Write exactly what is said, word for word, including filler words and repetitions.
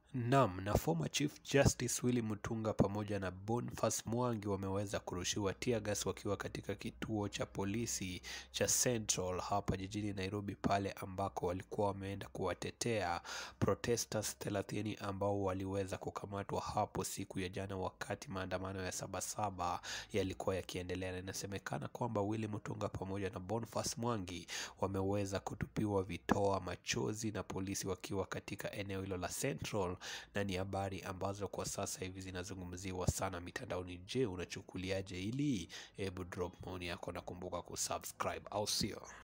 Naam, na former Chief Justice Willy Mutunga pamoja na BORNFACE MWANGI wameweza kurushiwa tear gas wakiwa katika kituo cha polisi cha Central hapa jijini Nairobi, pale ambako walikuwa wameenda kuwatetea protesters thelathini ambao waliweza kukamatwa hapo siku ya jana wakati maandamano ya Sabasaba yalikuwa yakiendelea. Na inasemekana kwamba Willy Mutunga pamoja na BORNFACE MWANGI wameweza kutupiwa vitoa machozi na polisi wakiwa katika eneo hilo la Central, na ni habari ambazo kwa sasa hivi zinazungumziwa sana mitandaoni. Je, unachukuliaje hili? Hebu drop maoni yako na kumbuka kusubscribe, au sio?